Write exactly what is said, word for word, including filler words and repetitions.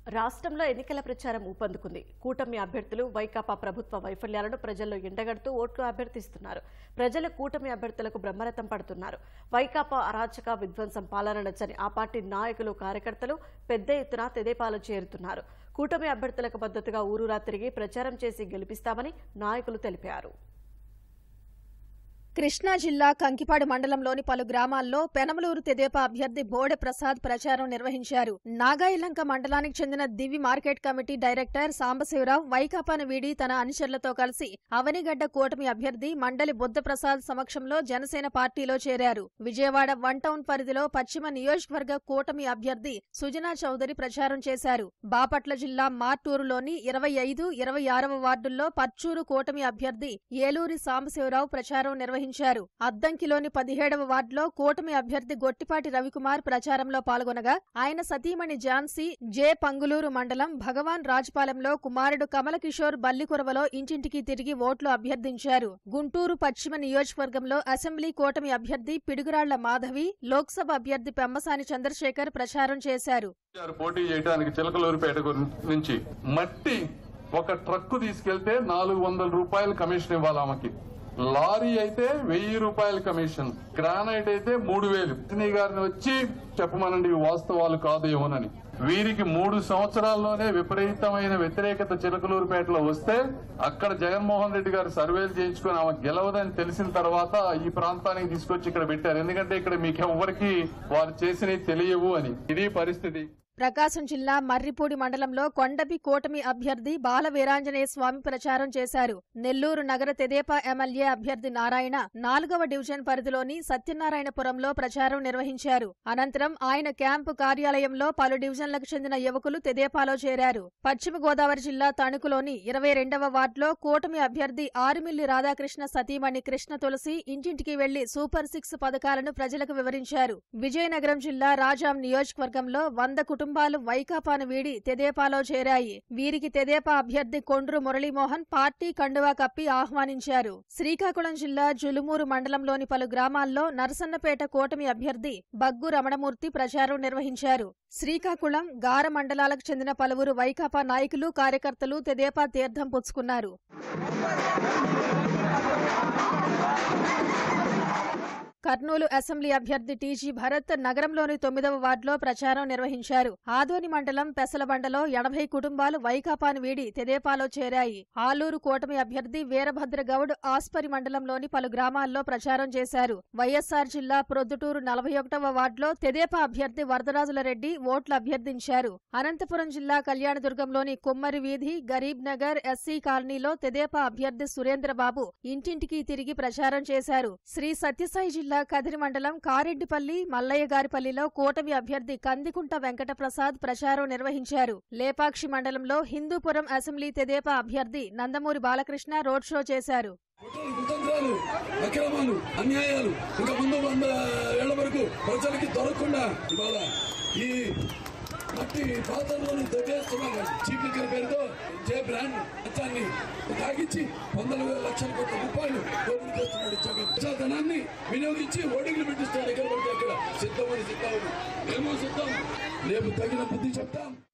రాష్ట్రంలో ఎన్నికల ప్రచారం ఊపందుకుంది. కూటమి అభ్యర్థులు వైకాపా ప్రభుత్వ వైఫల్యాలను ప్రజల్లో ఎండగడుతూ ఓట్లు అభ్యర్థిస్తున్నారు. ప్రజలు కూటమి అభ్యర్థులకు బ్రహ్మరథం పడుతున్నారు. వైకాపా అరాచక విధ్వంసం పాలన నచ్చని ఆ పార్టీ నాయకులు, కార్యకర్తలు పెద్ద ఎత్తున తెదేపాలో చేరుతున్నారు. కూటమి అభ్యర్థులకు మద్దతుగా ఊరూరా తిరిగి ప్రచారం చేసి గెలిపిస్తామని నాయకులు తెలిపారు. కృష్ణా జిల్లా కంకిపాడు మండలంలోని పలు గ్రామాల్లో పెనమలూరు తెదేపా అభ్యర్థి బోడె ప్రసాద్ ప్రచారం నిర్వహించారు. నాగాయలంక మండలానికి చెందిన Divi market committee director Sambasivarao వైకాపాను వీడి తన అనుచరులతో కలిసి అవనిగడ్డ కూటమి అభ్యర్థి మండలి బుద్ధప్రసాద్ సమక్షంలో జనసేన పార్టీలో చేరారు. విజయవాడ వన్ టౌన్ పరిధిలో పశ్చిమ నియోజకవర్గ కూటమి అభ్యర్థి సుజనా చౌదరి ప్రచారం చేశారు. బాపట్ల జిల్లా మార్టూరులోని ఇరవై ఐదు ఇరవై ఆరవ వార్డుల్లో పర్చూరు కూటమి అభ్యర్థి ఏలూరి సాంబశివరావు ప్రచారం నిర్వహించారు. అద్దంకిలోని పదిహేడవ వార్డులో కూటమి అభ్యర్థి గొట్టిపాటి రవికుమార్ ప్రచారంలో పాల్గొనగా ఆయన సతీమణి ఝాన్సీ జే పంగులూరు మండలం భగవాన్ రాజపాలెంలో కుమారుడు కమలకిషోర్ బల్లికురవలో ఇంటింటికి తిరిగి ఓట్లు అభ్యర్థించారు. గుంటూరు పశ్చిమ నియోజకవర్గంలో అసెంబ్లీ కూటమి అభ్యర్థి పిడుగురాళ్ల మాధవి, లోక్సభ అభ్యర్థి పెమ్మసాని చంద్రశేఖర్ ప్రచారం చేశారు. పోటీ చేయడానికి చిలకలూరుపేట నుంచి మట్టి ఒక ట్రక్కు తీసుకెళ్తే నాలుగు వందల రూపాయలు కమిషన్ ఇవ్వాలి ఆమెకి. లారీ అయితే వెయ్యి రూపాయల కమిషన్, గ్రానైట్ అయితే మూడు వేలు. గారిని వచ్చి చెప్పమనండి వాస్తవాలు కాదేమోనని. వీరికి మూడు సంవత్సరాల్లోనే విపరీతమైన వ్యతిరేకత చిలకలూరుపేటలో వస్తే అక్కడ జగన్మోహన్ రెడ్డి గారు సర్వేలు చేయించుకుని ఆమె గెలవదని తెలిసిన తర్వాత ఈ ప్రాంతానికి తీసుకొచ్చి ఇక్కడ పెట్టారు. ఎందుకంటే ఇక్కడ మీకు ఎవరికి వారు చేసినవి తెలియవు అని. ఇది పరిస్థితి. ప్రకాశం జిల్లా మర్రిపూడి మండలంలో కొండపి కూటమి అభ్యర్థి బాల వీరాంజనేయ స్వామి ప్రచారం చేశారు. నెల్లూరు నగర తెదేపా ఎమ్మెల్యే అభ్యర్థి నారాయణ నాలుగవ డివిజన్ పరిధిలోని సత్యనారాయణపురంలో ప్రచారం నిర్వహించారు. అనంతరం ఆయన క్యాంపు కార్యాలయంలో పలు డివిజన్లకు చెందిన యువకులు తెదేపాలో చేరారు. పశ్చిమ గోదావరి జిల్లా తణుకులోని ఇరవై రెండవ వార్డులో కూటమి అభ్యర్థి ఆరుమిల్లి రాధాకృష్ణ సతీమణి కృష్ణ తులసి ఇంటింటికి వెళ్లి సూపర్ సిక్స్ పథకాలను ప్రజలకు వివరించారు. విజయనగరం జిల్లా రాజాం నియోజకవర్గంలో వంద కుటుంబాలు వైకాపాను వీడి తెదేపాలో చేరాయి. వీరికి తెదేపా అభ్యర్థి కొండ్రు మురళీమోహన్ పార్టీ కండువా కప్పి ఆహ్వానించారు. శ్రీకాకుళం జిల్లా జులుమూరు మండలంలోని పలు గ్రామాల్లో నరసన్నపేట కూటమి అభ్యర్థి బగ్గు రమణమూర్తి ప్రచారం నిర్వహించారు. శ్రీకాకుళం, గార మండలాలకు చెందిన పలువురు వైకాపా నాయకులు, కార్యకర్తలు తెదేపా తీర్థం పుచ్చుకున్నారు. కర్నూలు అసెంబ్లీ అభ్యర్థి టీజీ భరత్ నగరంలోని తొమ్మిదవ వార్డులో ప్రచారం నిర్వహించారు. ఆదోని మండలం పెసలబండలో ఎనభై కుటుంబాలు వైకాపాను వీడి తెదేపాలో చేరాయి. ఆలూరు కూటమి అభ్యర్థి వీరభద్రగౌడ్ ఆస్పరి మండలంలోని పలు గ్రామాల్లో ప్రచారం చేశారు. వైఎస్సార్ జిల్లా ప్రొద్దుటూరు నలభై ఒకటవ వార్డులో తెదేపా అభ్యర్థి వరదరాజులరెడ్డి ఓట్లు అభ్యర్థించారు. అనంతపురం జిల్లా కళ్యాణదుర్గంలోని కుమ్మరి వీధి, గరీబ్ నగర్ ఎస్సీ కాలనీలో తెదేపా అభ్యర్థి సురేంద్రబాబు ఇంటింటికి తిరిగి ప్రచారం చేశారు. శ్రీ సత్యసాయి జిల్లా కదిరి మండలం కారెడ్డిపల్లి, మల్లయ్యగారిపల్లిలో కూటమి అభ్యర్థి కందికుంట వెంకటప్రసాద్ ప్రచారం నిర్వహించారు. లేపాక్షి మండలంలో హిందూపురం అసెంబ్లీ తెదేపా అభ్యర్థి నందమూరి బాలకృష్ణ రోడ్ షో చేశారు. అన్యాయాలు ఇంకా ముందు వంద ఏళ్ల వరకు ప్రజలకి దొరకకుండా ఇవాళ ఈ మట్టి పాత్రలను దొరికేస్తున్నారు. చీప్ లిక్కర్ పేరుతో జే బ్రాండ్ అచ్చాన్ని తాగించి వందల వేల లక్షల కోట్ల రూపాయలు దోపిడీ చేస్తున్నాడు జగన్. ప్రజాధనాన్ని వినియోగించి ఓటింగ్లు పెట్టిస్తాడు. ఎక్కడ పడితే అక్కడ సిద్ధమని సిద్ధం మేము సిద్ధం రేపు తగిన బుద్ధి చెప్తాం.